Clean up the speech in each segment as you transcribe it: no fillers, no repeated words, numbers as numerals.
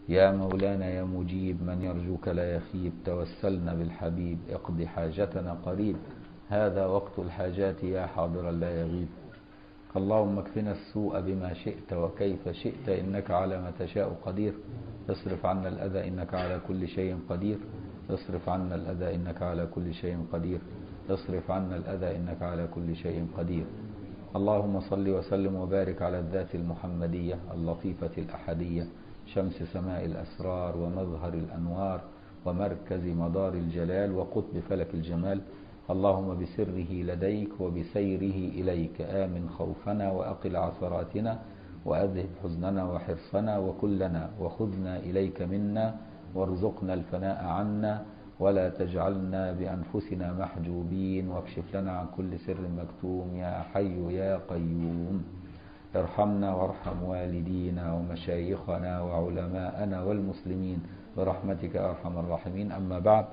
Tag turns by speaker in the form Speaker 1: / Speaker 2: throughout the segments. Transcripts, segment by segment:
Speaker 1: يا مولانا يا مجيب من يرجوك لا يخيب، توسلنا بالحبيب اقض حاجتنا قريب، هذا وقت الحاجات يا حاضرا لا يغيب. اللهم اكفنا السوء بما شئت وكيف شئت، إنك على ما تشاء قدير. اصرف عنا الأذى إنك على كل شيء قدير. اصرف عنا الأذى إنك على كل شيء قدير. اصرف عنا الأذى إنك على كل شيء قدير. اللهم صل وسلم وبارك على الذات المحمدية اللطيفة الأحدية، شمس سماء الأسرار ومظهر الأنوار ومركز مدار الجلال وقطب فلك الجمال. اللهم بسره لديك وبسيره إليك آمن خوفنا وأقل عثراتنا وأذهب حزننا وحرصنا وكلنا، وخذنا إليك منا وارزقنا الفناء عنا، ولا تجعلنا بأنفسنا محجوبين، واكشف لنا عن كل سر مكتوم يا حي يا قيوم. ارحمنا وارحم والدينا ومشايخنا وعلماءنا والمسلمين برحمتك يا أرحم الراحمين. أما بعد،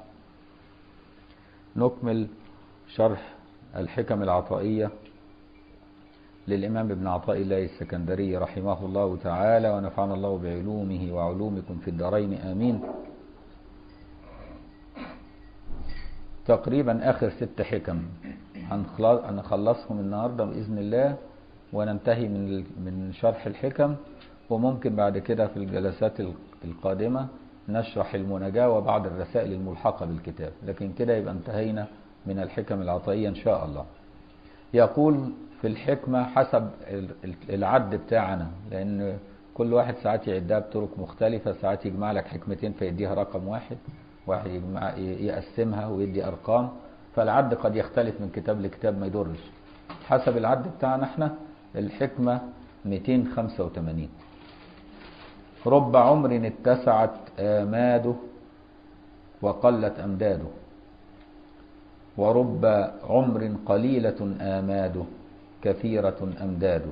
Speaker 1: نكمل شرح الحكم العطائية للإمام ابن عطاء الله السكندري رحمه الله تعالى، ونفعنا الله بعلومه وعلومكم في الدارين آمين. تقريبا آخر 6 حكم هنخلصهم النهاردة بإذن الله، وننتهي من شرح الحكم، وممكن بعد كده في الجلسات القادمة نشرح المناجاة وبعض الرسائل الملحقة بالكتاب، لكن كده يبقى انتهينا من الحكم العطائية إن شاء الله. يقول في الحكمة حسب العد بتاعنا، لأن كل واحد ساعات يعدها بطرق مختلفة، ساعات يجمع لك حكمتين فيديها رقم واحد يجمع يقسمها ويدي أرقام، فالعد قد يختلف من كتاب لكتاب، ما يضرش. حسب العد بتاعنا احنا الحكمة 285. رب عمر اتسعت آماده وقلت أمداده، ورب عمر قليلة آماده كثيرة أمداده.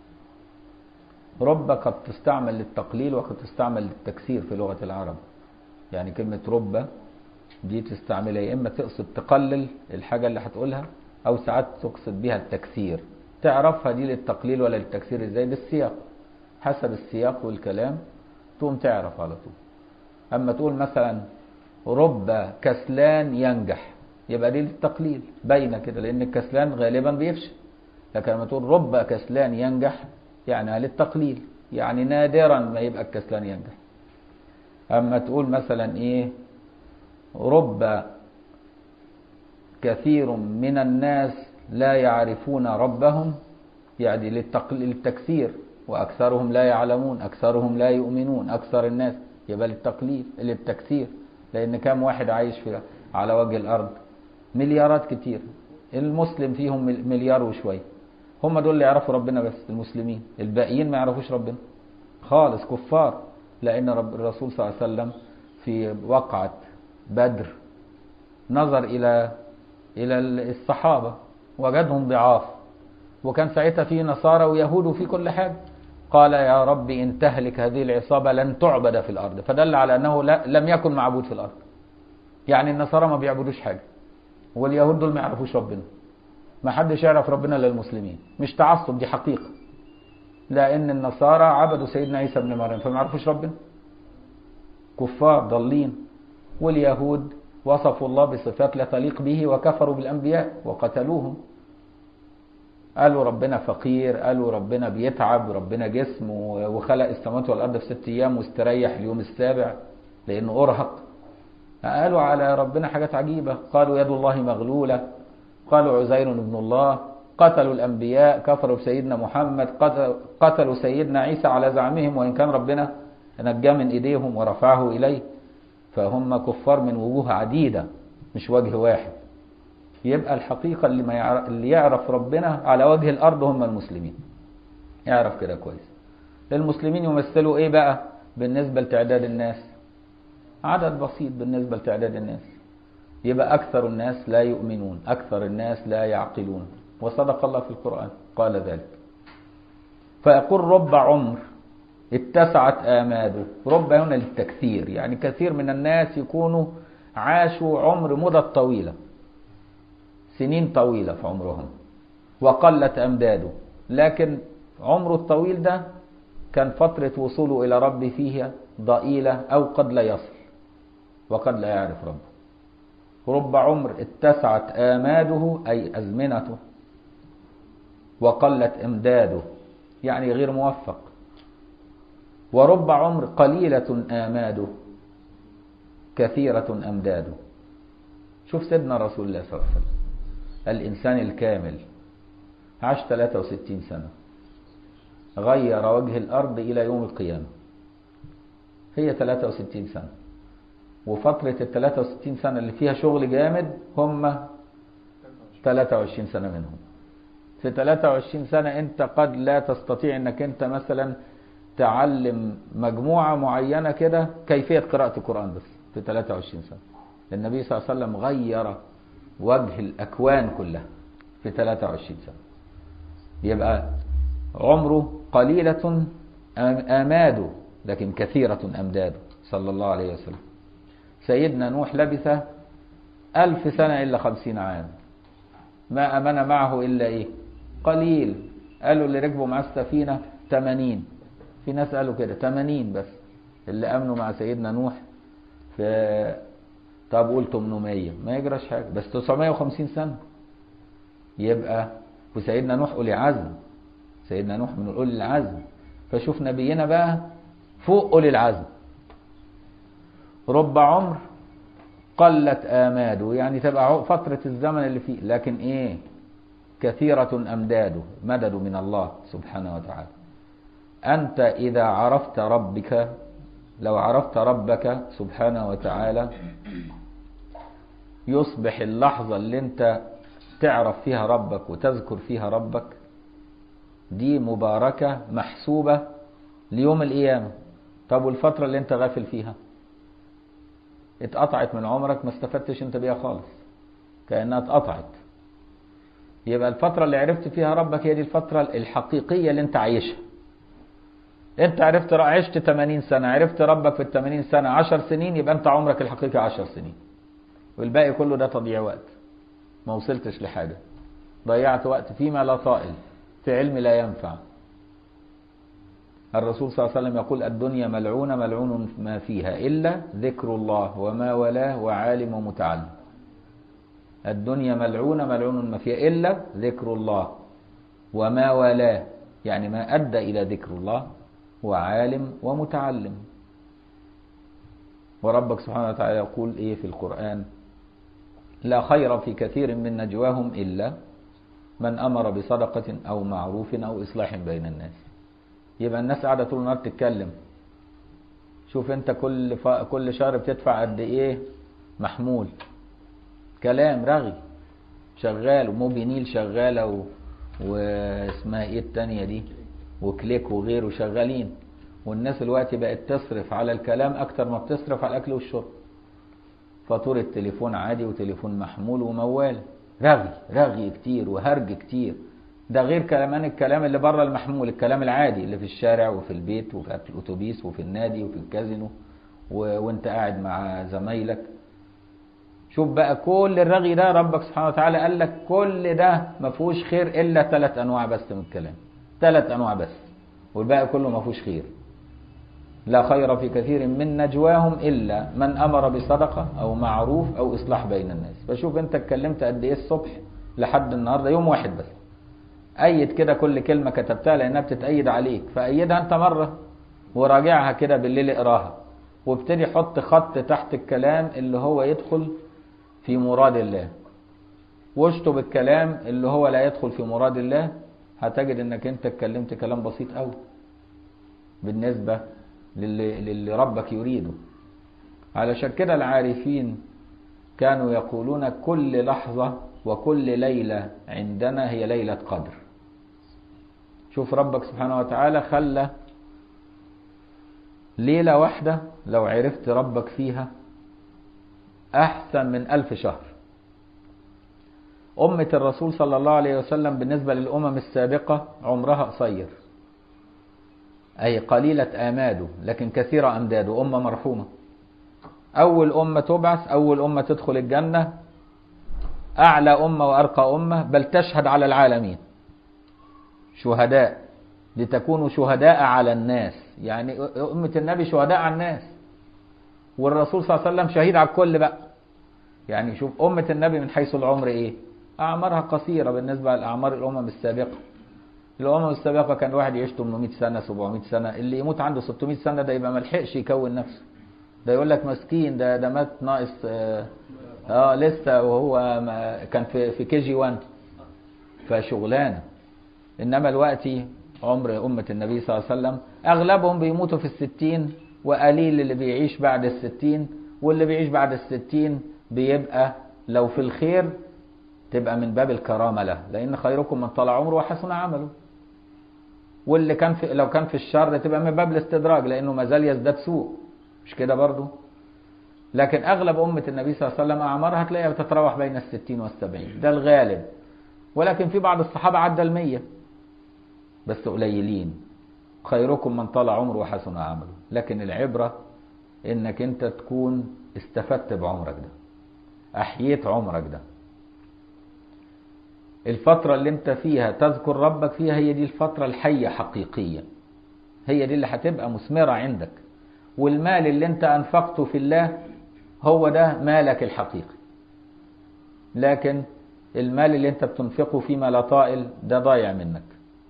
Speaker 1: رب قد تستعمل للتقليل وقد تستعمل للتكسير في لغة العرب. يعني كلمة رب دي تستعملها يا إما تقصد تقلل الحاجة اللي هتقولها، أو ساعات تقصد بها التكسير. تعرفها دي للتقليل ولا للتكسير ازاي؟ بالسياق، حسب السياق والكلام تقوم تعرف على طول. أما تقول مثلا رب كسلان ينجح، يبقى دي للتقليل باينة كده، لأن الكسلان غالبا بيفشل. لكن لما تقول رب كسلان ينجح يعني للتقليل، يعني نادرا ما يبقى الكسلان ينجح. أما تقول مثلا إيه رب كثير من الناس لا يعرفون ربهم، يعني للتكسير، وأكثرهم لا يعلمون، أكثرهم لا يؤمنون، أكثر الناس، يبقى للتقليل للتكسير، لأن كم واحد عايش على وجه الأرض؟ مليارات كتير، المسلم فيهم مليار وشوية، هم دول اللي يعرفوا ربنا بس المسلمين، الباقيين ما يعرفوش ربنا خالص، كفار. لأن الرسول صلى الله عليه وسلم في وقعة بدر نظر إلى الصحابة وجدهم ضعاف، وكان ساعتها في نصارى ويهود وفي كل حاجة. قال يا رب إن تهلك هذه العصابة لن تعبد في الأرض، فدل على أنه لم يكن معبود في الأرض. يعني النصارى ما بيعبدوش حاجة، واليهود دول ما يعرفوش ربنا، ما حدش يعرف ربنا إلا المسلمين. مش تعصب، دي حقيقة، لأن النصارى عبدوا سيدنا عيسى بن مريم فما يعرفوش ربنا، كفار ضالين. واليهود وصفوا الله بصفات لا تليق به وكفروا بالأنبياء وقتلوهم، قالوا ربنا فقير، قالوا ربنا بيتعب، ربنا جسم، وخلق السماوات والأرض في 6 أيام واستريح اليوم السابع لأنه أرهق. قالوا على ربنا حاجات عجيبة، قالوا يد الله مغلولة، قالوا عزير ابن الله، قتلوا الأنبياء، كفروا بسيدنا محمد، قتلوا سيدنا عيسى على زعمهم، وإن كان ربنا نجاه من إيديهم ورفعه إليه. فهم كفار من وجوه عديدة مش وجه واحد. يبقى الحقيقة اللي يعرف ربنا على وجه الأرض هم المسلمين، يعرف كده كويس. المسلمين يمثلوا إيه بقى بالنسبة لتعداد الناس؟ عدد بسيط بالنسبة لتعداد الناس. يبقى أكثر الناس لا يؤمنون، أكثر الناس لا يعقلون، وصدق الله في القرآن قال ذلك. فيقول رب عمر اتسعت آماده. رب هنا للتكثير، يعني كثير من الناس يكونوا عاشوا عمر مدة طويلة، سنين طويلة في عمرهم، وقلت أمداده، لكن عمره الطويل ده كان فترة وصوله إلى ربه فيها ضئيلة أو قد لا يصل وقد لا يعرف ربه. رب عمر اتسعت آماده أي أزمنته وقلت إمداده، يعني غير موفق. ورب عمر قليلة آماده كثيرة أمداده. شوف سيدنا رسول الله صلى الله عليه وسلم الإنسان الكامل عاش 63 سنة، غير وجه الأرض إلى يوم القيامة، هي 63 سنة. وفترة ال 63 سنة اللي فيها شغل جامد هم 23 سنة منهم. في 23 سنة أنت قد لا تستطيع أنك أنت مثلا تعلم مجموعة معينة كده كيفية قراءة القرآن بس في 23 سنة. النبي صلى الله عليه وسلم غير وجه الأكوان كلها في 23 سنة. يبقى عمره قليلة آماده لكن كثيرة أمداده صلى الله عليه وسلم. سيدنا نوح لبث 1000 سنة إلا 50 عام، ما أمن معه إلا إيه؟ قليل. قالوا اللي ركبوا مع السفينة 80، في ناس قالوا كده 80 بس اللي أمنوا مع سيدنا نوح. في طب قول 800 ما يجراش حاجة، بس 950 سنة يبقى. وسيدنا نوح أولي عزم، سيدنا نوح من أولي العزم، فشوف نبينا بقى فوق أولي العزم. رب عمر قلت آماده، يعني تبقى فترة الزمن اللي فيه، لكن إيه؟ كثيرة أمداده، مدد من الله سبحانه وتعالى. أنت إذا عرفت ربك، لو عرفت ربك سبحانه وتعالى، يصبح اللحظة اللي أنت تعرف فيها ربك وتذكر فيها ربك دي مباركة محسوبة ليوم القيامة. طب والفترة اللي أنت غافل فيها اتقطعت من عمرك، ما استفدتش انت بيها خالص، كأنها اتقطعت. يبقى الفترة اللي عرفت فيها ربك هي دي الفترة الحقيقية اللي انت عايشها. انت عشت 80 سنة، عرفت ربك في 80 سنة 10 سنين، يبقى انت عمرك الحقيقي 10 سنين، والباقي كله ده تضييع وقت، ما وصلتش لحاجة، ضيعت وقت فيما لا طائل، في علم لا ينفع. الرسول صلى الله عليه وسلم يقول الدنيا ملعونة ملعون ما فيها إلا ذكر الله وما ولاه وعالم ومتعلم. الدنيا ملعونة ملعون ما فيها إلا ذكر الله وما ولاه، يعني ما أدى إلى ذكر الله وعالم ومتعلم. وربك سبحانه وتعالى يقول إيه في القرآن؟ لا خير في كثير من نجواهم إلا من أمر بصدقة أو معروف أو إصلاح بين الناس. يبقى الناس قاعدة طول النهار تتكلم. شوف انت كل شهر بتدفع قد ايه محمول كلام رغي شغال، وموبينيل شغالة واسمها ايه التانية دي، وكليك وغيره شغالين. والناس الوقت بقت تصرف على الكلام اكتر ما بتصرف على الاكل والشرب. فاتورة تليفون عادي وتليفون محمول وموال، رغي كتير وهرج كتير. ده غير كمان الكلام اللي بره المحمول، الكلام العادي اللي في الشارع وفي البيت وفي الاتوبيس وفي النادي وفي الكازينو وانت قاعد مع زمايلك. شوف بقى كل الرغي ده ربك سبحانه وتعالى قال لك كل ده ما فيهوش خير الا 3 انواع بس من الكلام، 3 انواع بس، والباقي كله ما فيهوش خير. لا خير في كثير من نجواهم الا من امر بصدقه او معروف او اصلاح بين الناس. فشوف انت اتكلمت قد ايه الصبح لحد النهارده، يوم واحد بس. أيد كده كل كلمة كتبتها لأنها بتتأيد عليك، فأيدها أنت مرة وراجعها كده بالليل، اقراها وابتدي حط خط تحت الكلام اللي هو يدخل في مراد الله، واشطب الكلام اللي هو لا يدخل في مراد الله. هتجد انك انت اتكلمت كلام بسيط قوي بالنسبة للي ربك يريده. علشان كده العارفين كانوا يقولون كل لحظة وكل ليلة عندنا هي ليلة قدر. شوف ربك سبحانه وتعالى خلى ليلة واحدة لو عرفت ربك فيها أحسن من 1000 شهر. أمة الرسول صلى الله عليه وسلم بالنسبة للأمم السابقة عمرها قصير، أي قليلة آماده لكن كثيرة أمداده، أمة مرحومة. أول أمة تبعث، أول أمة تدخل الجنة، أعلى أمة وأرقى أمة، بل تشهد على العالمين شهداء، لتكونوا شهداء على الناس. يعني أمة النبي شهداء على الناس، والرسول صلى الله عليه وسلم شهيد على الكل بقى. يعني شوف أمة النبي من حيث العمر إيه؟ أعمارها قصيرة بالنسبة لأعمار الأمم السابقة. الأمم السابقة كان الواحد يعيش 800 سنة 700 سنة، اللي يموت عنده 600 سنة ده يبقى ملحقش يكون نفسه، ده يقول لك مسكين، ده مات ناقص لسه، وهو كان في كي جي 1 فشغلانة. إنما الوقت عمر أمة النبي صلى الله عليه وسلم أغلبهم بيموتوا في 60، وقليل اللي بيعيش بعد 60، واللي بيعيش بعد 60 بيبقى لو في الخير تبقى من باب الكرامة له، لأن خيركم من طال عمره وحسن عمله. واللي كان لو كان في الشر تبقى من باب الاستدراج، لأنه ما زال يزداد سوء، مش كده برضو؟ لكن أغلب أمة النبي صلى الله عليه وسلم أعمارها هتلاقيها بتتراوح بين 60 و70، ده الغالب. ولكن في بعض الصحابة عدى 100 بس قليلين. خيركم من طال عمره وحسن عمله. لكن العبرة إنك أنت تكون استفدت بعمرك ده، أحييت عمرك ده. الفترة اللي انت فيها تذكر ربك فيها هي دي الفترة الحية حقيقية، هي دي اللي هتبقى مثمرة عندك. والمال اللي انت أنفقته في الله هو ده مالك الحقيقي. لكن المال اللي انت بتنفقه فيما لا طائل ده ضايع منك.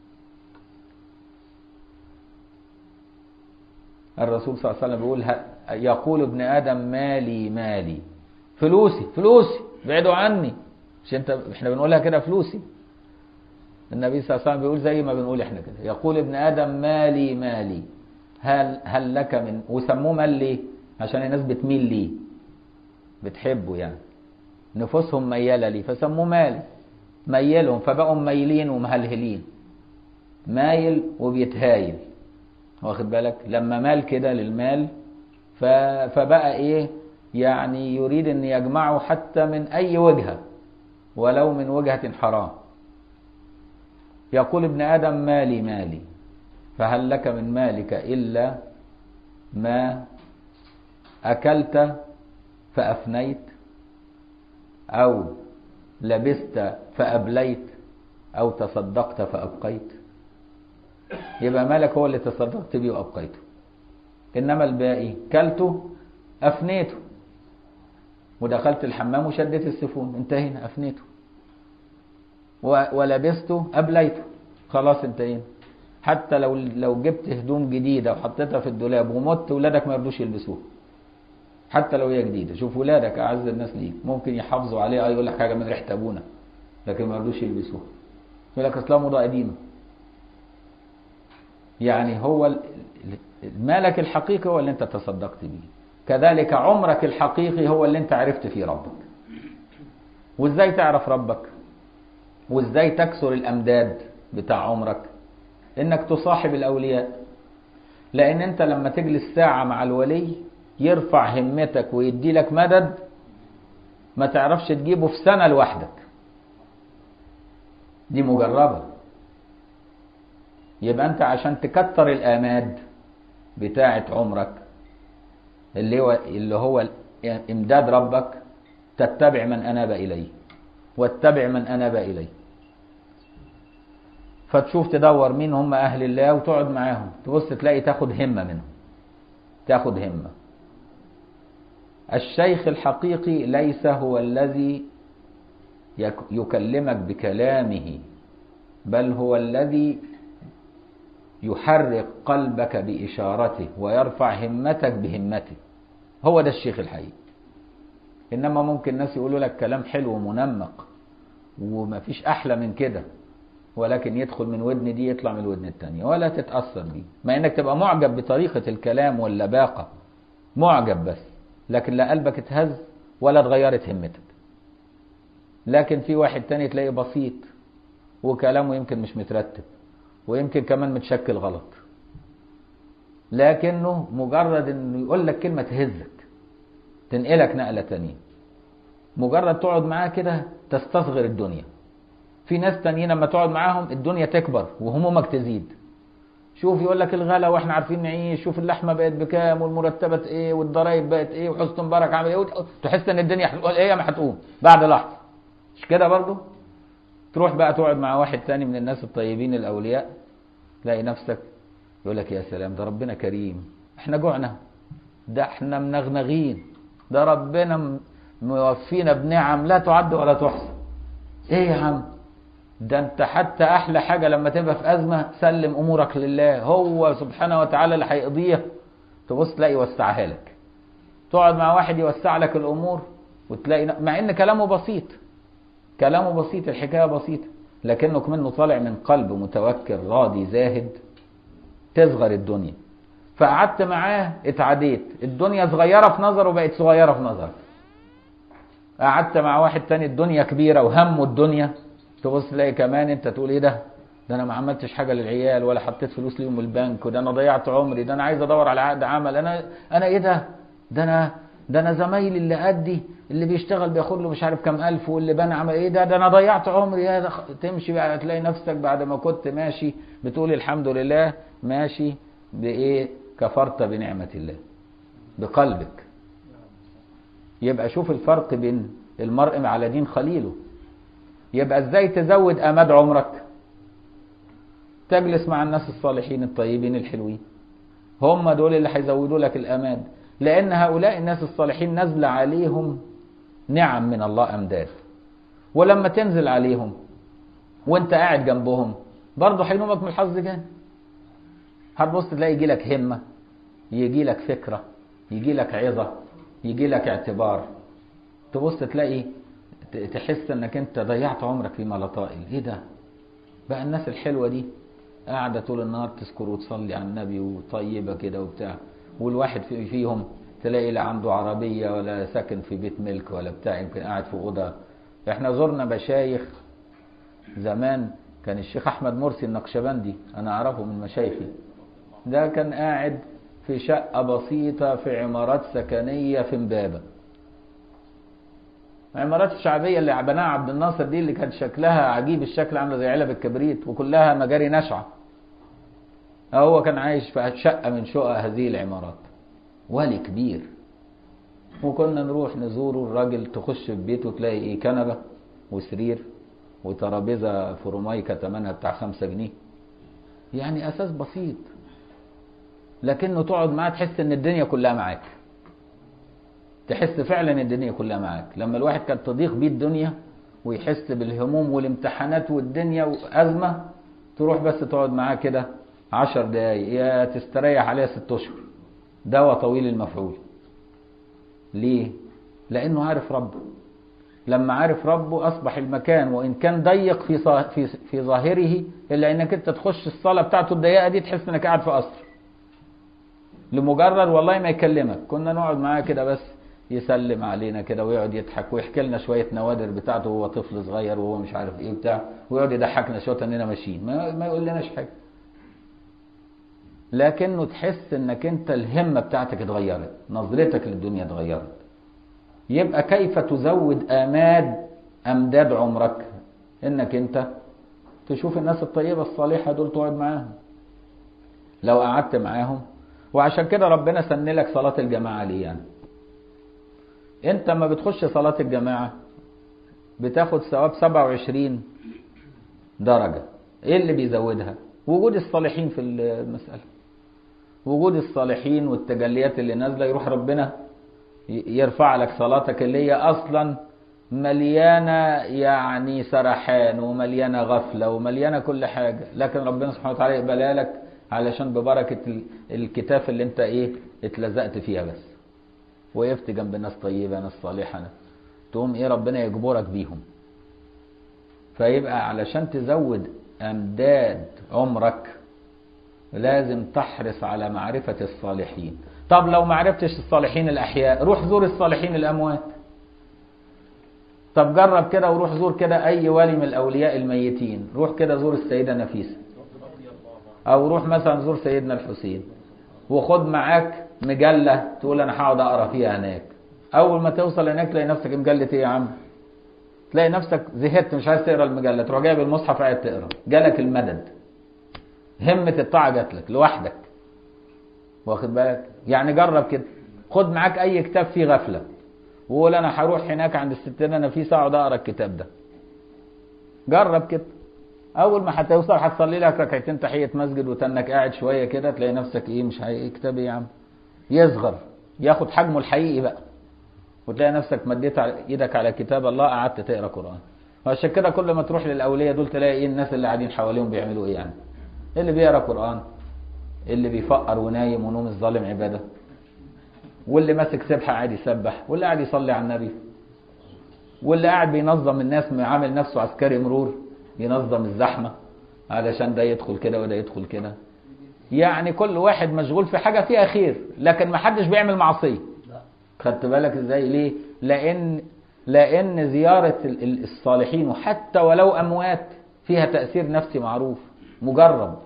Speaker 1: الرسول صلى الله عليه وسلم بيقول يقول ابن آدم مالي مالي، فلوسي فلوسي بعدوا عني. مش احنا بنقولها كده فلوسي؟ النبي صلى الله عليه وسلم بيقول زي ما بنقول احنا كده، يقول ابن آدم مالي مالي، هل لك من، وسموه مال ليه؟ عشان الناس بتميل ليه، بتحبه، يعني نفوسهم ميالة ليه فسموه مال، ميلهم فبقوا ميلين ومهلهلين، مايل وبيتهايل، واخد بالك؟ لما مال كده للمال فبقى ايه؟ يعني يريد ان يجمعه حتى من اي وجهة ولو من وجهة حرام. يقول ابن آدم مالي مالي، فهل لك من مالك إلا ما أكلت فأفنيت، أو لبست فأبليت، أو تصدقت فأبقيت؟ يبقى مالك هو اللي تصدقت بيه وأبقيته، إنما الباقي كلته أفنيته، ودخلت الحمام وشدت السفون، انتهينا، أفنيته. ولبسته أبليته، خلاص انتهينا. حتى لو جبت هدوم جديدة وحطيتها في الدولاب ومت، ولادك ما يرضوش يلبسوها حتى لو هي جديدة. شوف ولادك أعز الناس ليك، ممكن يحافظوا عليها، يقول لك حاجة من ريحة أبونا، لكن ما يرضوش يلبسوها، يقول لك أصلها موضة قديمة. يعني هو مالك الحقيقي هو اللي انت تصدقت بيه، كذلك عمرك الحقيقي هو اللي انت عرفت فيه ربك. وازاي تعرف ربك وازاي تكسر الامداد بتاع عمرك؟ انك تصاحب الاولياء. لان انت لما تجلس ساعة مع الولي يرفع همتك ويدي لك مدد ما تعرفش تجيبه في سنة لوحدك، دي مجربة. يبقى انت عشان تكتر الاماد بتاعة عمرك اللي هو امداد ربك، تتبع من اناب اليه، واتبع من اناب اليه. فتشوف تدور مين هم اهل الله وتقعد معاهم، تبص تلاقي تاخد همة منهم، تاخد همة. الشيخ الحقيقي ليس هو الذي يكلمك بكلامه، بل هو الذي يحرك قلبك بإشارته ويرفع همتك بهمته، هو ده الشيخ الحقيقي. إنما ممكن الناس يقولوا لك كلام حلو ومنمق وما فيش أحلى من كده، ولكن يدخل من ودن دي يطلع من الودن التانية ولا تتأثر بيه، مع إنك تبقى معجب بطريقة الكلام واللباقة، معجب بس، لكن لا قلبك اتهز ولا اتغيرت همتك. لكن في واحد تاني تلاقيه بسيط وكلامه يمكن مش مترتب ويمكن كمان متشكل غلط، لكنه مجرد انه يقول لك كلمة تهزك تنقلك نقلة تانية، مجرد تقعد معاه كده تستصغر الدنيا. في ناس تانيين لما تقعد معاهم الدنيا تكبر وهمومك تزيد. شوف يقول لك الغلا واحنا عارفين نعيش، شوف اللحمة بقت بكام والمرتبات ايه والضرايب بقت ايه وحسن مبارك عامل ايه، تحس ان الدنيا هتقول ايه ما هتقوم بعد لحظة، مش كده برضو؟ تروح بقى تقعد مع واحد تاني من الناس الطيبين الأولياء تلاقي نفسك يقول لك يا سلام ده ربنا كريم، احنا جوعنا، ده احنا منغنغين، ده ربنا موفينا بنعم لا تعد ولا تحصى. ايه يا عم، ده انت حتى احلى حاجة لما تبقى في ازمة سلم امورك لله، هو سبحانه وتعالى اللي هيقضيها. تبص تلاقي يوسعها لك، تقعد مع واحد يوسع لك الامور وتلاقي مع ان كلامه بسيط، كلامه بسيط، الحكاية بسيطة، لكنه منه طالع من قلب متوكل راضي زاهد، تصغر الدنيا. فقعدت معاه اتعديت، الدنيا صغيرة في نظره وبقت صغيرة في نظرك. قعدت مع واحد تاني الدنيا كبيرة وهمه الدنيا، تبص تلاقي كمان انت تقول ايه ده انا ما عملتش حاجة للعيال ولا حطيت فلوس ليهم البنك، وده انا ضيعت عمري، ده انا عايز ادور على عقد عمل، انا ايه ده انا زمايلي اللي قدي اللي بيشتغل بياخد له مش عارف كام الف، واللي بنى عمل ايه، ده انا ضيعت عمري. يا تمشي بقى تلاقي نفسك بعد ما كنت ماشي بتقول الحمد لله ماشي بايه، كفرت بنعمة الله بقلبك. يبقى شوف الفرق بين المرء على دين خليله. يبقى ازاي تزود اماد عمرك؟ تجلس مع الناس الصالحين الطيبين الحلوين، هم دول اللي هيزودوا لك الاماد، لان هؤلاء الناس الصالحين نزل عليهم نعم من الله امداد، ولما تنزل عليهم وانت قاعد جنبهم برضه هينومك من الحظ جانب. هتبص تلاقي يجي لك همة، يجي لك فكرة، يجي لك عظة، يجي لك اعتبار، تبص تلاقي تحس انك انت ضيعت عمرك فيما لا طائل. ايه ده بقى، الناس الحلوة دي قاعدة طول النهار تذكر وتصلي على النبي وطيبة كده وبتاع، والواحد فيهم تلاقي لا عنده عربية ولا ساكن في بيت ملك ولا بتاع، يمكن قاعد في أوضة. احنا زرنا مشايخ زمان، كان الشيخ أحمد مرسي النقشبندي أنا أعرفه من مشايخي، ده كان قاعد في شقة بسيطة في عمارات سكنية في امبابة، عمارات الشعبية اللي بناها عبد الناصر دي، اللي كان شكلها عجيب الشكل، عامله زي علب الكبريت وكلها مجاري نشعة. هو كان عايش في شقة من شقق هذه العمارات، ولي كبير. وكنا نروح نزوره، الراجل تخش في بيته تلاقي ايه، كنبة وسرير وترابيزة فورمايكا ثمنها بتاع 5 جنيه، يعني اساس بسيط، لكنه تقعد معاه تحس ان الدنيا كلها معاك، تحس فعلا الدنيا كلها معاك. لما الواحد كانت تضيق بيه الدنيا ويحس بالهموم والامتحانات والدنيا وأزمة، تروح بس تقعد معاه كده 10 دقايق يا تستريح عليها 6 أشهر، دواء طويل المفعول. ليه؟ لأنه عارف ربه. لما عارف ربه أصبح المكان وإن كان ضيق في ظاهره، إلا إنك أنت تخش الصالة بتاعته الضيقة دي تحس إنك قاعد في قصر، لمجرد والله ما يكلمك. كنا نقعد معاه كده بس يسلم علينا كده ويقعد يضحك ويحكي لنا شويه نوادر بتاعته وهو طفل صغير وهو مش عارف ايه بتاع، ويقعد يضحكنا شويه اننا ماشيين، ما يقول لناش حاجه، لكنه تحس انك انت الهمه بتاعتك اتغيرت، نظرتك للدنيا اتغيرت. يبقى كيف تزود امداد عمرك؟ انك انت تشوف الناس الطيبه الصالحه دول تقعد معاهم. لو قعدت معاهم، وعشان كده ربنا سن لك صلاه الجماعه ليه؟ يعني انت ما بتخش صلاة الجماعة بتاخد ثواب 27 درجة. ايه اللي بيزودها؟ وجود الصالحين في المسألة، وجود الصالحين والتجليات اللي نازلة، يروح ربنا يرفع لك صلاتك اللي هي اصلا مليانة يعني سرحان ومليانة غفلة ومليانة كل حاجة، لكن ربنا سبحانه وتعالى يقبلها لك علشان ببركة الكتاف اللي انت ايه اتلزقت فيها، بس وقفت جنب ناس طيبة ناس صالحة، تقوم ايه ربنا يجبرك بيهم. فيبقى علشان تزود امداد عمرك لازم تحرص على معرفة الصالحين. طب لو ما عرفتش الصالحين الاحياء، روح زور الصالحين الاموات. طب جرب كده وروح زور كده اي ولي من الاولياء الميتين، روح كده زور السيدة نفيسة، او روح مثلا زور سيدنا الحسين، وخد معاك مجلة تقول انا هقعد اقرا فيها هناك. اول ما توصل هناك تلاقي نفسك مجلة ايه يا عم، تلاقي نفسك زهقت مش عايز تقرا المجلة، تروح جايب المصحف قاعد تقرا، جالك المدد، همة الطاعة جات لك لوحدك، واخد بالك؟ يعني جرب كده، خد معاك اي كتاب فيه غفلة وقول انا هروح هناك عند الستنا نفيسة اقعد اقرا الكتاب ده. جرب كده، اول ما هتوصل هتصلي لك ركعتين تحيه مسجد وتنك قاعد شويه كده تلاقي نفسك ايه مش كتاب ايه يا عم، يصغر ياخد حجمه الحقيقي بقى، وتلاقي نفسك مديت ايدك على كتاب الله قعدت تقرا قران. فعشان كده كل ما تروح للاولياء دول تلاقي ايه الناس اللي قاعدين حواليهم بيعملوا ايه يعني؟ اللي بيقرا قران، اللي بيفقر ونايم ونوم الظالم عباده، واللي ماسك سبحه قاعد يسبح، واللي قاعد يصلي على النبي، واللي قاعد بينظم الناس عامل نفسه عسكري مرور ينظم الزحمه علشان ده يدخل كده وده يدخل كده. يعني كل واحد مشغول في حاجه فيها خير، لكن ما حدش بيعمل معصيه. خدت بالك ازاي؟ ليه؟ لان زياره الصالحين وحتى ولو اموات فيها تاثير نفسي معروف مجرب.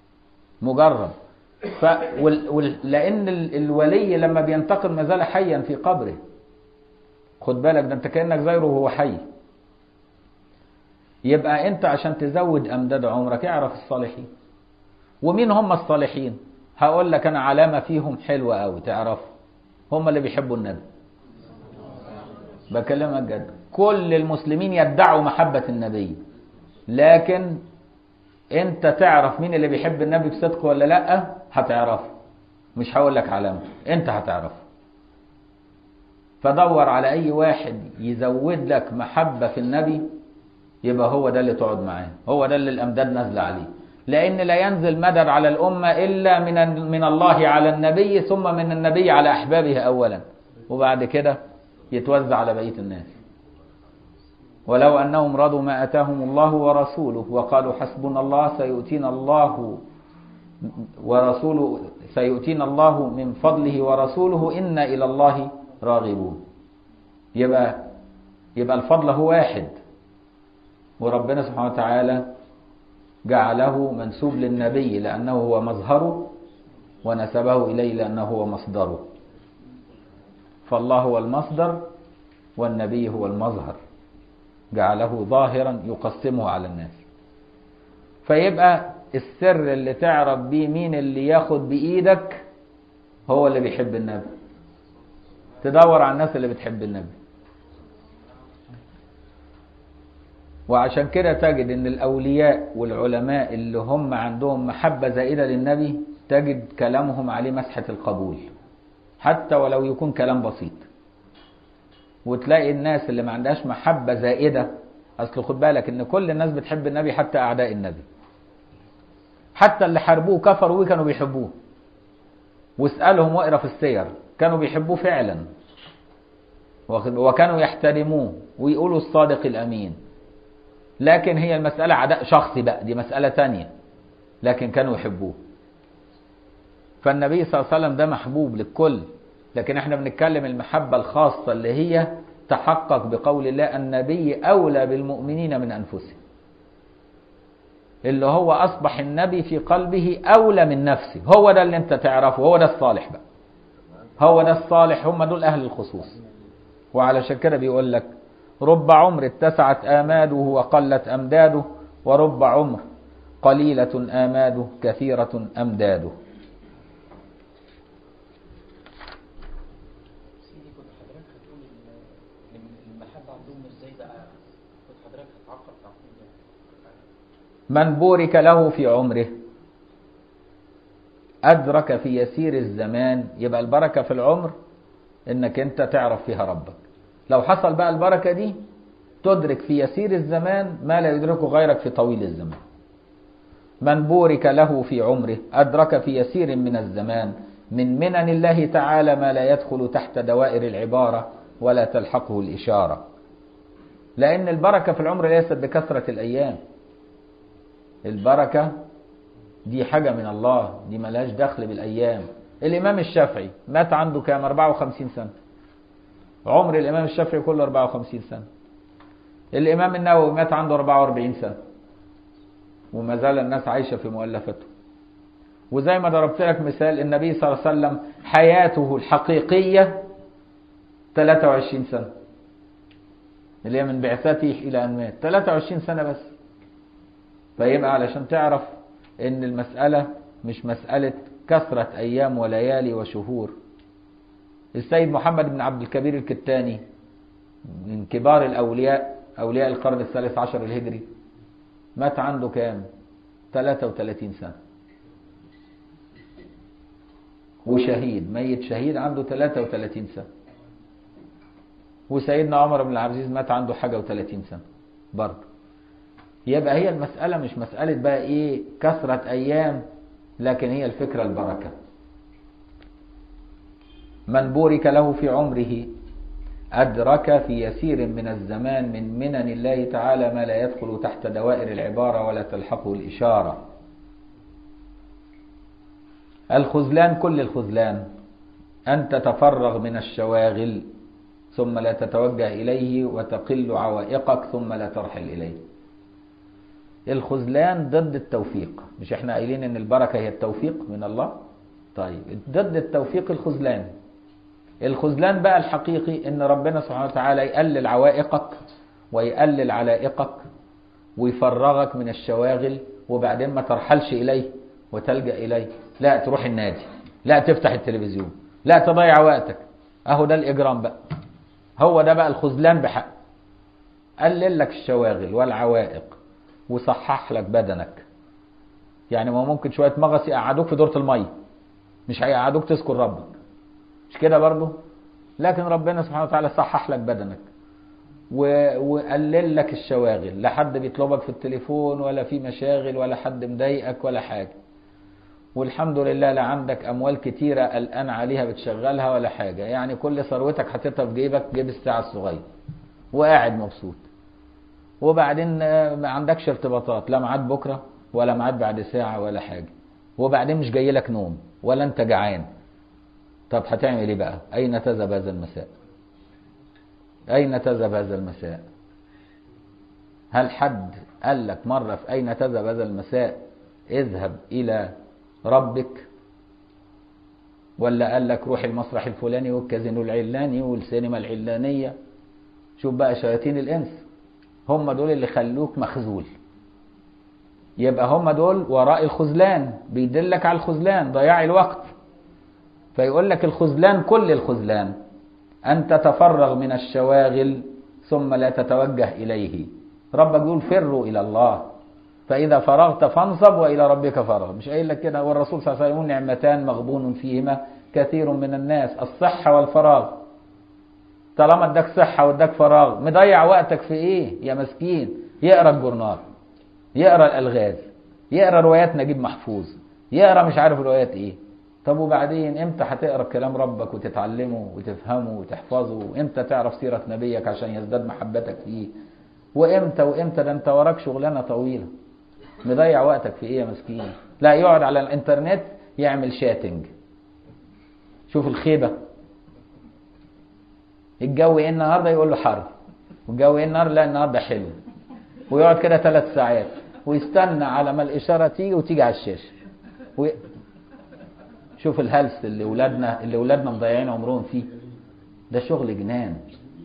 Speaker 1: لان الولي لما بينتقل ما زال حيا في قبره. خد بالك ده انت كانك زايره وهو حي. يبقى انت عشان تزود امداد عمرك اعرف الصالحين. ومين هم الصالحين؟ هقول لك انا علامه فيهم حلوه قوي تعرف، هم اللي بيحبوا النبي. بكلمك جد، كل المسلمين يدعوا محبه النبي، لكن انت تعرف مين اللي بيحب النبي بصدق ولا لا؟ هتعرفه. مش هقول لك علامه، انت هتعرفه. فدور على اي واحد يزود لك محبه في النبي، يبقى هو ده اللي تقعد معاه، هو ده اللي الامداد نازله عليه. لان لا ينزل مدد على الامه الا من الله على النبي، ثم من النبي على احبابه اولا، وبعد كده يتوزع على بقيه الناس. ولو انهم رضوا ما اتاهم الله ورسوله وقالوا حسبنا الله سيؤتينا الله من فضله ورسوله إنا إلى الله راغبون. يبقى الفضل هو واحد، وربنا سبحانه وتعالى جعله منسوب للنبي لأنه هو مظهره، ونسبه إليه لأنه هو مصدره. فالله هو المصدر والنبي هو المظهر، جعله ظاهرا يقسمه على الناس. فيبقى السر اللي تعرف بيه مين اللي ياخد بإيدك هو اللي بيحب النبي. تدور على الناس اللي بتحب النبي. وعشان كده تجد ان الأولياء والعلماء اللي هم عندهم محبة زائدة للنبي تجد كلامهم عليه مسحة القبول، حتى ولو يكون كلام بسيط. وتلاقي الناس اللي ما عندهاش محبة زائدة، أصل خد بالك ان كل الناس بتحب النبي حتى أعداء النبي، حتى اللي حاربوه كفروا كانوا بيحبوه. واسألهم واقرا في السير كانوا بيحبوه فعلا، وكانوا يحترموه ويقولوا الصادق الأمين. لكن هي المسألة عداء شخصي بقى، دي مسألة تانية، لكن كانوا يحبوه. فالنبي صلى الله عليه وسلم ده محبوب للكل، لكن احنا بنتكلم المحبة الخاصة اللي هي تحقق بقول الله النبي أولى بالمؤمنين من أنفسهم، اللي هو أصبح النبي في قلبه أولى من نفسه. هو ده اللي انت تعرفه، هو ده الصالح بقى، هو ده الصالح، هم دول أهل الخصوص. وعلشان كده بيقول لك رب عمر اتسعت آماده وقلت أمداده، ورب عمر قليلة آماده كثيرة أمداده. من بورك له في عمره أدرك في يسير الزمان. يبقى البركة في العمر إنك أنت تعرف فيها ربك. لو حصل بقى البركة دي تدرك في يسير الزمان ما لا يدركه غيرك في طويل الزمان. من بورك له في عمره أدرك في يسير من الزمان من منن الله تعالى ما لا يدخل تحت دوائر العبارة ولا تلحقه الإشارة. لأن البركة في العمر ليست بكثرة الأيام، البركة دي حاجة من الله، دي ملهاش دخل بالأيام. الإمام الشافعي مات عنده كام؟ 54 سنة. عمر الإمام الشافعي كله 54 سنة. الإمام النووي مات عنده 44 سنة، وما زال الناس عايشة في مؤلفته. وزي ما ضربت لك مثال النبي صلى الله عليه وسلم حياته الحقيقية 23 سنة، اللي هي من بعثته إلى أن مات 23 سنة بس. فيبقى علشان تعرف ان المسألة مش مسألة كثرة ايام وليالي وشهور. السيد محمد بن عبد الكبير الكتاني من كبار الاولياء، اولياء القرن الثالث عشر الهجري، مات عنده كام؟ 33 سنة. وشهيد ميت شهيد عنده 33 سنة. وسيدنا عمر بن العزيز مات عنده حاجة و30 سنة برضه. يبقى هي المسألة مش مسألة بقى ايه كثرة ايام، لكن هي الفكرة البركة. من بورك له في عمره أدرك في يسير من الزمان من منن الله تعالى ما لا يدخل تحت دوائر العبارة ولا تلحقه الإشارة. الخذلان كل الخذلان أن تتفرغ من الشواغل ثم لا تتوجه إليه وتقل عوائقك ثم لا ترحل إليه. الخذلان ضد التوفيق. مش احنا قايلين ان البركة هي التوفيق من الله؟ طيب ضد التوفيق الخذلان. الخذلان بقى الحقيقي ان ربنا سبحانه وتعالى يقلل عوائقك ويقلل علائقك ويفرغك من الشواغل، وبعدين ما ترحلش إليه وتلجأ إليه. لا تروح النادي، لا تفتح التلفزيون، لا تضيع وقتك. اهو ده الإجرام بقى، هو ده بقى الخذلان بحق. قلل لك الشواغل والعوائق وصحح لك بدنك. يعني ما ممكن شوية مغص يقعدوك في دورة المية، مش هيقعدوك تذكر ربك، مش كده برضه؟ لكن ربنا سبحانه وتعالى صحح لك بدنك وقلل لك الشواغل. لا حد بيطلبك في التليفون ولا في مشاغل ولا حد مضايقك ولا حاجة. والحمد لله لا عندك أموال كتيرة قلقان عليها بتشغلها ولا حاجة. يعني كل ثروتك حطيتها في جيبك، جيب الساعة الصغير، وقاعد مبسوط. وبعدين ما عندكش ارتباطات، لا ميعاد بكرة ولا ميعاد بعد ساعة ولا حاجة. وبعدين مش جاي لك نوم ولا انت جعان. طب هتعمل ايه بقى؟ اين تذهب هذا المساء؟ اين تذهب هذا المساء؟ هل حد قال لك مرة في اين تذهب هذا المساء اذهب الى ربك؟ ولا قال لك روح المسرح الفلاني والكازينو العلاني والسينما العلانية؟ شوف بقى شياطين الانس هم دول اللي خلوك مخذول. يبقى هم دول وراء الخذلان، بيدلك على الخذلان، ضياع الوقت. فيقول لك الخذلان كل الخذلان أن تتفرغ من الشواغل ثم لا تتوجه إليه. ربك يقول فروا إلى الله فإذا فرغت فانصب وإلى ربك فرغ. مش قايل لك كده؟ والرسول صلى الله عليه وسلم نعمتان مغبون فيهما كثير من الناس، الصحة والفراغ. طالما اداك صحة واداك فراغ، مضيع وقتك في ايه يا مسكين؟ يقرأ الجورنال، يقرأ الألغاز، يقرأ روايات نجيب محفوظ، يقرأ مش عارف روايات ايه. طب وبعدين امتى هتقرأ كلام ربك وتتعلمه وتفهمه وتحفظه؟ وامتى تعرف سيرة نبيك عشان يزداد محبتك فيه؟ وامتى ده انت وراك شغلانة طويلة. مضيع وقتك في ايه يا مسكين؟ لا يقعد على الانترنت يعمل شاتنج. شوف الخيبة. الجو ايه النهارده؟ يقول له حر. والجو ايه النهارده؟ لا النهارده حلو. ويقعد كده 3 ساعات ويستنى على ما الاشاره تيجي وتيجي على الشاشه. شوف الهلس اللي ولادنا مضيعين عمرهم فيه. ده شغل جنان،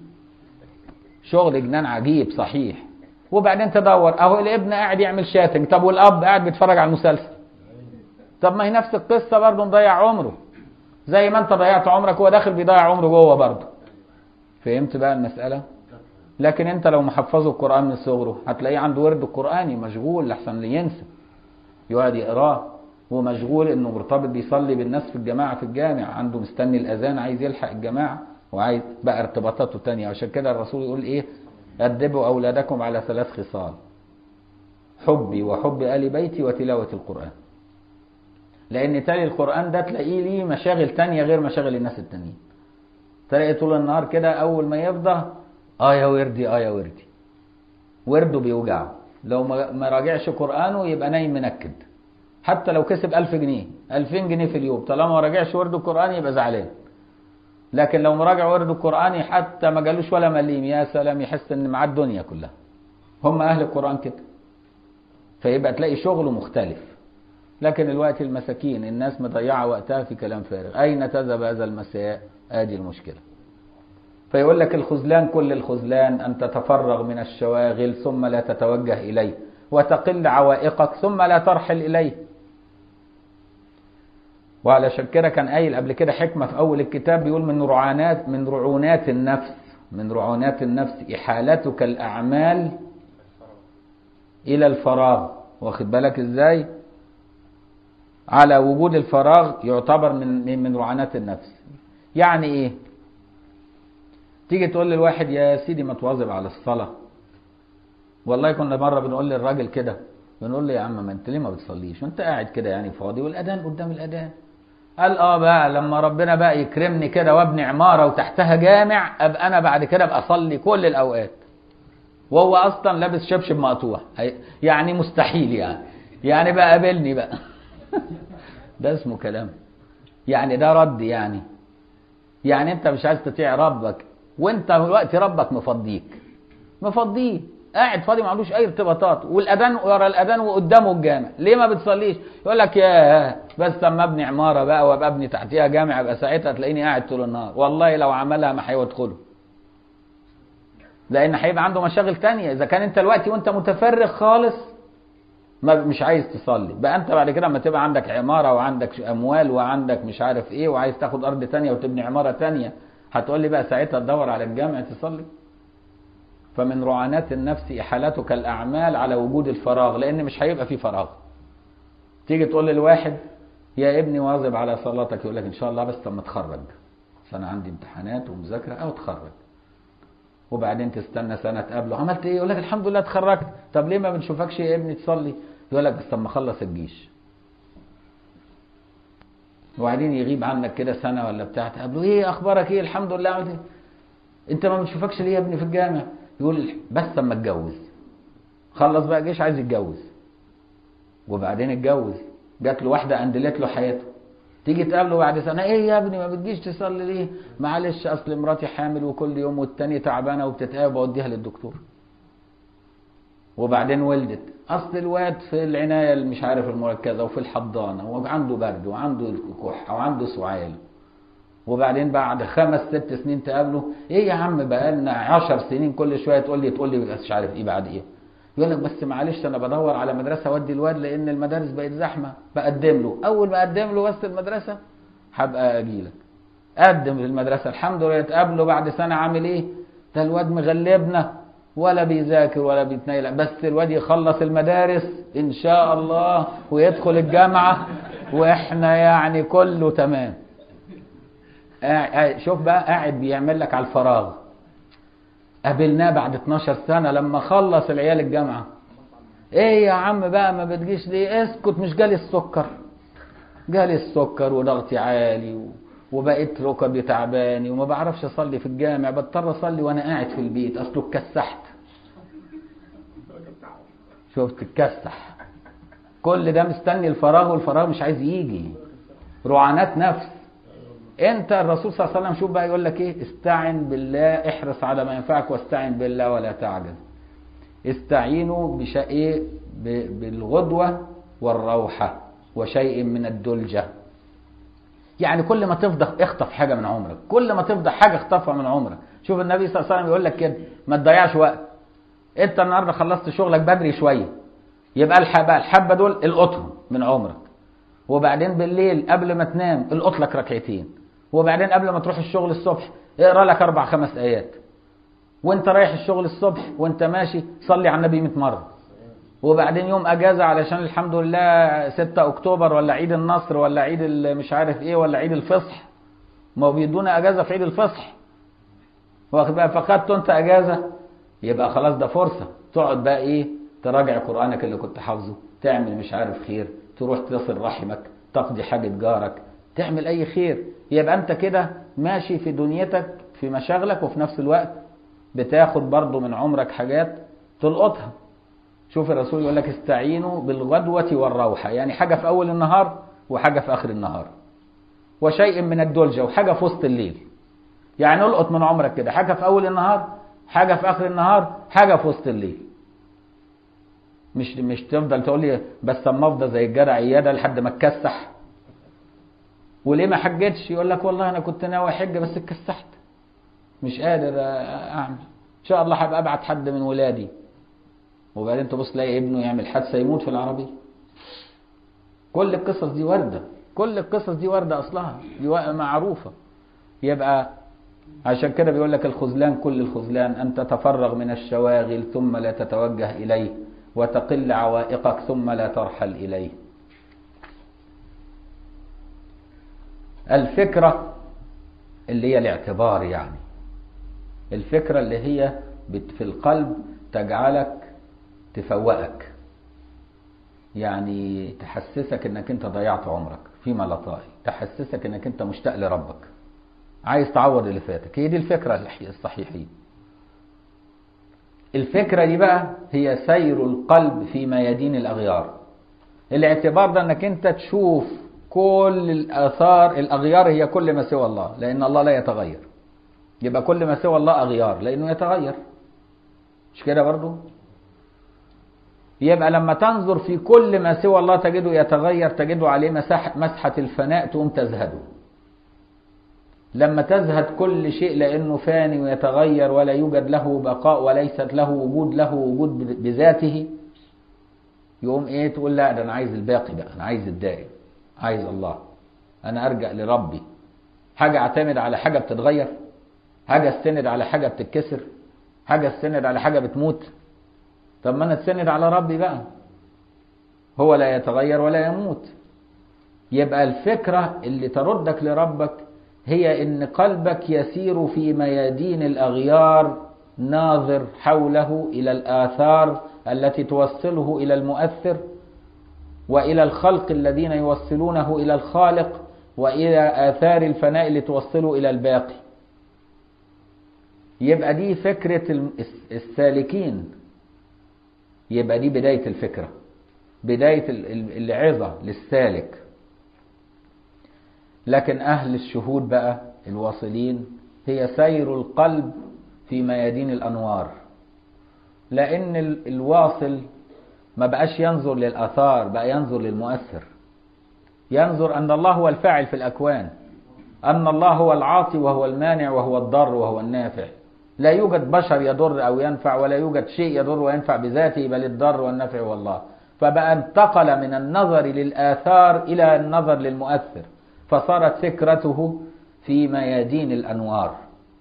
Speaker 1: شغل جنان عجيب صحيح. وبعدين تدور اهو الابن قاعد يعمل شاتنج، طب والاب قاعد بيتفرج على المسلسل. طب ما هي نفس القصه برضه، مضيع عمره زي ما انت ضيعت عمرك، هو داخل بيضيع عمره جوه برضه. فهمت بقى المسألة؟ لكن انت لو محفظه القرآن من صغره هتلاقيه عنده ورد القرآني مشغول لحسن ينسى، يقعد يقراه، ومشغول انه مرتبط بيصلي بالناس في الجماعة في الجامع، عنده مستني الأذان عايز يلحق الجماعة وعايز بقى ارتباطاته تانية. عشان كده الرسول يقول ايه؟ أدبوا أولادكم على 3 خصال: حبي وحب آل بيتي وتلاوة القرآن. لأن تالي القرآن ده تلاقيه ليه مشاغل تانية غير مشاغل الناس التانيين. تلاقي طول النهار كده أول ما يفضى يا وردي يا وردي، ورده بيوجعه. لو ما راجعش قرآنه يبقى نايم منكد. حتى لو كسب 1000 جنيه 2000 جنيه في اليوم، طالما ما راجعش ورده القرآن يبقى زعلان. لكن لو مراجع ورده القرآن حتى ما جالوش ولا مليم، يا سلام، يحس ان معاه الدنيا كلها. هم أهل القرآن كده. فيبقى تلاقي شغله مختلف. لكن الوقت المساكين الناس مضيعة وقتها في كلام فارغ. أين تذهب هذا المساء؟ آدي المشكلة. فيقول لك الخذلان كل الخذلان أن تتفرغ من الشواغل ثم لا تتوجه إليه وتقل عوائقك ثم لا ترحل إليه. وعلى كده كان قايل قبل كده حكمة في أول الكتاب، بيقول من رعونات النفس إحالتك الأعمال إلى الفراغ. واخد بالك إزاي؟ على وجود الفراغ يعتبر من رعانات النفس. يعني إيه؟ تيجي تقول للواحد يا سيدي ما تواظب على الصلاة. والله كنا مرة بنقول للراجل كده، بنقول له يا عم ما انت ليه ما بتصليش وانت قاعد كده يعني فاضي والأذان قدام الأذان؟ قال بقى لما ربنا بقى يكرمني كده وابني عمارة وتحتها جامع ابقى انا بعد كده ابقى اصلي كل الاوقات. وهو اصلا لابس شبشب مقطوع، يعني مستحيل يعني بقى قابلني بقى. ده اسمه كلام؟ يعني ده رد يعني انت مش عايز تطيع ربك وانت دلوقتي ربك مفضيه قاعد فاضي ما عندوش اي ارتباطات، والاذان ورا الاذان وقدامه الجامع، ليه ما بتصليش؟ يقول لك يا بس لما ابني عماره بقى وابقى ابني تحتيها جامع ابقى ساعتها تلاقيني قاعد طول النهار. والله لو عملها ما هيدخله، لان هيبقى عنده مشاغل تانية. اذا كان انت دلوقتي وانت متفرغ خالص ما مش عايز تصلي، بقى انت بعد كده لما تبقى عندك عماره وعندك اموال وعندك مش عارف ايه وعايز تاخد ارض تانية وتبني عماره تانية، هتقول لي بقى ساعتها تدور على الجامع تصلي؟ فمن رعانات النفس إحالتك الأعمال على وجود الفراغ، لأن مش هيبقى فيه فراغ. تيجي تقول للواحد يا ابني واظب على صلاتك، يقول لك إن شاء الله بس لما اتخرج، أنا عندي امتحانات ومذاكرة أو اتخرج. وبعدين تستنى سنة تقابله، عملت إيه؟ يقول لك الحمد لله اتخرجت. طب ليه ما بنشوفكش يا ابني تصلي؟ يقول لك بس لما أخلص الجيش. وبعدين يغيب عنك كده سنة ولا بتاع، تقابله إيه أخبارك إيه؟ الحمد لله. عملت إيه؟ أنت ما بنشوفكش ليه يا ابني في الجامع؟ يقول بس لما اتجوز. خلص بقى جيش عايز يتجوز، وبعدين اتجوز جات له واحده اندلت له حياته. تيجي تقابله بعد سنه ايه يا ابني ما بتجيش تصلي ليه؟ معلش اصل مراتي حامل وكل يوم والتاني تعبانه وبتتعب وبوديها للدكتور. وبعدين ولدت، اصل الواد في العنايه اللي مش عارف المركزه وفي الحضانه وعنده برد وعنده كح وعنده سعال. وبعدين بعد 5-6 سنين تقابله ايه يا عم بقالنا 10 سنين كل شويه تقول لي بس مش عارف ايه بعد ايه. يقول لك بس معلش انا بدور على مدرسه اودي الواد لان المدارس بقت زحمه، بقدم له. اول ما اقدم له بس المدرسه هبقى اجي لك. قدم في المدرسه الحمد لله، تقابله بعد سنه عامل ايه؟ ده الواد مغلبنا ولا بيذاكر ولا بيتنيل، بس الواد يخلص المدارس ان شاء الله ويدخل الجامعه واحنا يعني كله تمام. شوف بقى قاعد بيعمل لك على الفراغ. قابلناه بعد 12 سنة لما خلص العيال الجامعة، ايه يا عم بقى ما بتجيش ليه؟ اسكت مش جالي السكر، جالي السكر وضغطي عالي وبقيت ركبي تعباني وما بعرفش اصلي في الجامع، بضطر اصلي وانا قاعد في البيت اصله اتكسحت. شفت اتكسح. كل ده مستني الفراغ والفراغ مش عايز يجي. رعانات نفس. انت الرسول صلى الله عليه وسلم شوف بقى يقول لك ايه؟ استعن بالله، احرص على ما ينفعك واستعن بالله ولا تعجز. استعينوا بشيء بالغدوة والروحة وشيء من الدلجة. يعني كل ما تفضى اخطف حاجة من عمرك، كل ما تفضى حاجة اخطفها من عمرك. شوف النبي صلى الله عليه وسلم يقول لك كده ما تضيعش وقت. انت النهارده خلصت شغلك بدري شوية، يبقى الحبة دول القطهم من عمرك. وبعدين بالليل قبل ما تنام القط لك ركعتين. وبعدين قبل ما تروح الشغل الصبح اقرا لك 4-5 آيات. وانت رايح الشغل الصبح وانت ماشي صلي على النبي 100 مرة. وبعدين يوم اجازة علشان الحمد لله 6 اكتوبر ولا عيد النصر ولا عيد مش عارف ايه ولا عيد الفصح، ما هو بيدونا اجازة في عيد الفصح، واخد بقى؟ فخدت انت اجازة يبقى خلاص ده فرصة تقعد بقى ايه؟ تراجع قرآنك اللي كنت حافظه، تعمل مش عارف خير، تروح تصل رحمك، تقضي حاجة جارك، تعمل اي خير. يبقى انت كده ماشي في دنيتك في مشاغلك وفي نفس الوقت بتاخد برضو من عمرك حاجات تلقطها. شوف الرسول يقول لك استعينوا بالغدوة والروحة، يعني حاجة في اول النهار وحاجة في اخر النهار وشيء من الدلجة وحاجة في وسط الليل. يعني القط من عمرك كده حاجة في اول النهار، حاجة في اخر النهار، حاجة في وسط الليل. مش تفضل تقول لي بس اما افضل زي الجدع عياده لحد ما اتكسح. وليه ما حجتش؟ يقول لك والله انا كنت ناوي احج بس اتكسحت مش قادر اعمل، ان شاء الله هبقى ابعت حد من ولادي. وبعدين تبص تلاقي ابنه يعمل حادثه يموت في العربيه. كل القصص دي ورده، كل القصص دي ورده اصلها دي معروفه. يبقى عشان كده بيقول لك الخذلان كل الخذلان ان تتفرغ من الشواغل ثم لا تتوجه اليه وتقل عوائقك ثم لا ترحل إليه. الفكرة اللي هي الاعتبار، يعني الفكرة اللي هي في القلب تجعلك تفوقك، يعني تحسسك انك انت ضيعت عمرك فيما لا طائل، تحسسك انك انت مشتاق لربك، عايز تعوض اللي فاتك. هي دي الفكرة الصحيحية. الفكرة دي بقى هي سير القلب في ميادين الأغيار. الاعتبار ده انك انت تشوف كل الآثار. الأغيار هي كل ما سوى الله، لأن الله لا يتغير، يبقى كل ما سوى الله أغيار لأنه يتغير، مش كده برضو؟ يبقى لما تنظر في كل ما سوى الله تجده يتغير، تجده عليه مسحة الفناء، تقوم تزهده. لما تزهد كل شيء لأنه فاني ويتغير ولا يوجد له بقاء وليست له وجود، له وجود بذاته، يقوم ايه؟ تقول لا ده انا عايز الباقي بقى، انا عايز الدائم، عايز الله، انا ارجع لربي. حاجة اعتمد على حاجة بتتغير، حاجة استند على حاجة بتتكسر، حاجة استند على حاجة بتموت. طب ما انا اتسند على ربي بقى، هو لا يتغير ولا يموت. يبقى الفكرة اللي تردك لربك هي ان قلبك يسير في ميادين الاغيار، ناظر حوله الى الاثار التي توصله الى المؤثر، والى الخلق الذين يوصلونه الى الخالق، والى اثار الفناء اللي توصله الى الباقي. يبقى دي فكرة السالكين، يبقى دي بداية الفكرة، بداية العظة للسالك. لكن أهل الشهود بقى الواصلين هي سير القلب في ميادين الأنوار، لأن الواصل ما بقاش ينظر للآثار، بقى ينظر للمؤثر، ينظر أن الله هو الفاعل في الأكوان، أن الله هو العاطي وهو المانع وهو الضار وهو النافع. لا يوجد بشر يضر أو ينفع، ولا يوجد شيء يضر وينفع بذاته، بل الضر والنفع هو الله. فبقى انتقل من النظر للآثار إلى النظر للمؤثر، فصارت فكرته في ميادين الأنوار.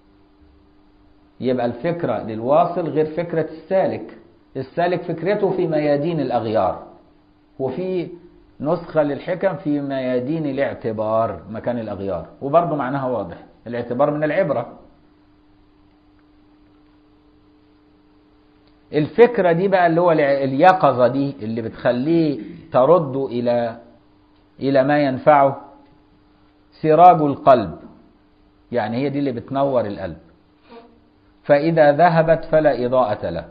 Speaker 1: يبقى الفكرة للواصل غير فكرة السالك. السالك فكرته في ميادين الأغيار، وفي نسخة للحكم في ميادين الاعتبار مكان الأغيار، وبرضه معناها واضح، الاعتبار من العبرة. الفكرة دي بقى اللي هو اليقظة دي اللي بتخليه ترد إلى ما ينفعه، سراج القلب، يعني هي دي اللي بتنور القلب. فإذا ذهبت فلا إضاءة له.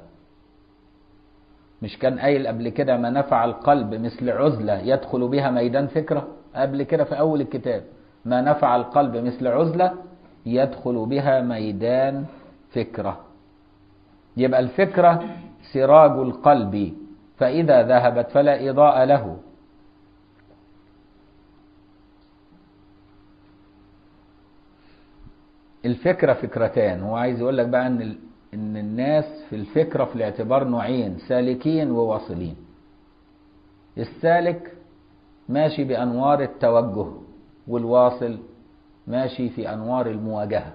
Speaker 1: مش كان قايل قبل كده ما نفع القلب مثل عزلة يدخل بها ميدان فكرة؟ قبل كده في أول الكتاب ما نفع القلب مثل عزلة يدخل بها ميدان فكرة. يبقى الفكرة سراج القلب، فإذا ذهبت فلا إضاءة له. الفكرة فكرتان. هو عايز يقول لك بقى ان الناس في الفكرة في الاعتبار نوعين، سالكين وواصلين. السالك ماشي بأنوار التوجه، والواصل ماشي في أنوار المواجهة.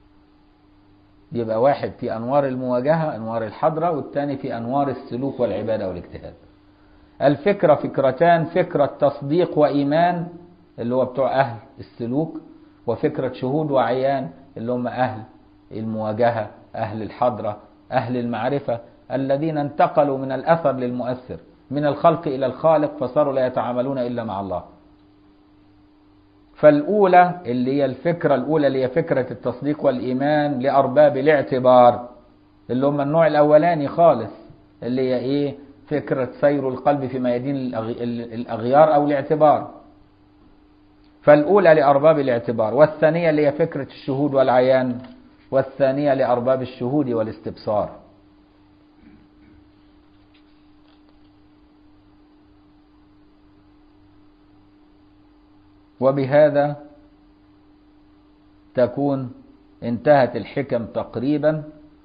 Speaker 1: يبقى واحد في أنوار المواجهة، أنوار الحضرة، والتاني في أنوار السلوك والعبادة والاجتهاد. الفكرة فكرتان، فكرة تصديق وإيمان اللي هو بتوع أهل السلوك، وفكرة شهود وعيان اللي هم أهل المواجهة، أهل الحضرة، أهل المعرفة، الذين انتقلوا من الأثر للمؤثر، من الخلق إلى الخالق، فصاروا لا يتعاملون إلا مع الله. فالأولى اللي هي الفكرة الأولى اللي هي فكرة التصديق والإيمان لأرباب الاعتبار، اللي هم النوع الأولاني خالص، اللي هي إيه؟ فكرة سير القلب في ميادين الأغيار أو الاعتبار. فالأولى لأرباب الاعتبار، والثانية اللي هي فكرة الشهود والعيان، والثانية لأرباب الشهود والاستبصار. وبهذا تكون انتهت الحكم تقريبا.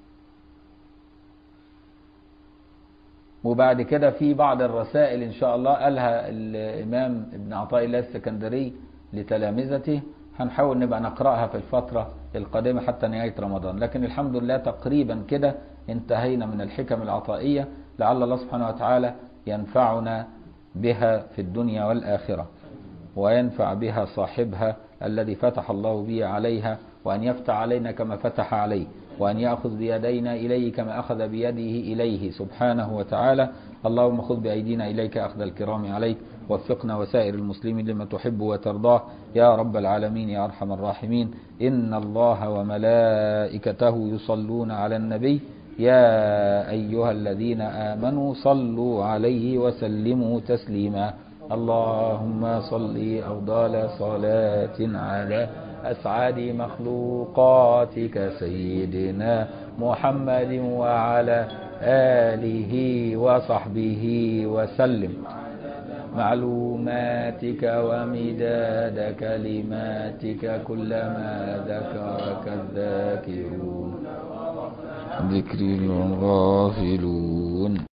Speaker 1: وبعد كده في بعض الرسائل إن شاء الله قالها الإمام ابن عطاء الله السكندري لتلامذته، هنحاول نبقى نقرأها في الفترة القادمة حتى نهاية رمضان. لكن الحمد لله تقريبا كده انتهينا من الحكم العطائية لعل الله سبحانه وتعالى ينفعنا بها في الدنيا والآخرة، وينفع بها صاحبها الذي فتح الله به عليها، وأن يفتح علينا كما فتح عليه، وأن يأخذ بيدينا إليه كما أخذ بيده إليه سبحانه وتعالى. اللهم خذ بأيدينا إليك أخذ الكرام عليك، وفقنا وسائر المسلمين لما تحب وترضاه يا رب العالمين يا أرحم الراحمين. إن الله وملائكته يصلون على النبي يا أيها الذين آمنوا صلوا عليه وسلموا تسليما. اللهم صل أفضل صلاة على أسعد مخلوقاتك سيدنا محمد وعلى آله وصحبه وسلم معلوماتك ومداد كلماتك كلما ذكرك الذاكرون ذكر الغافلون.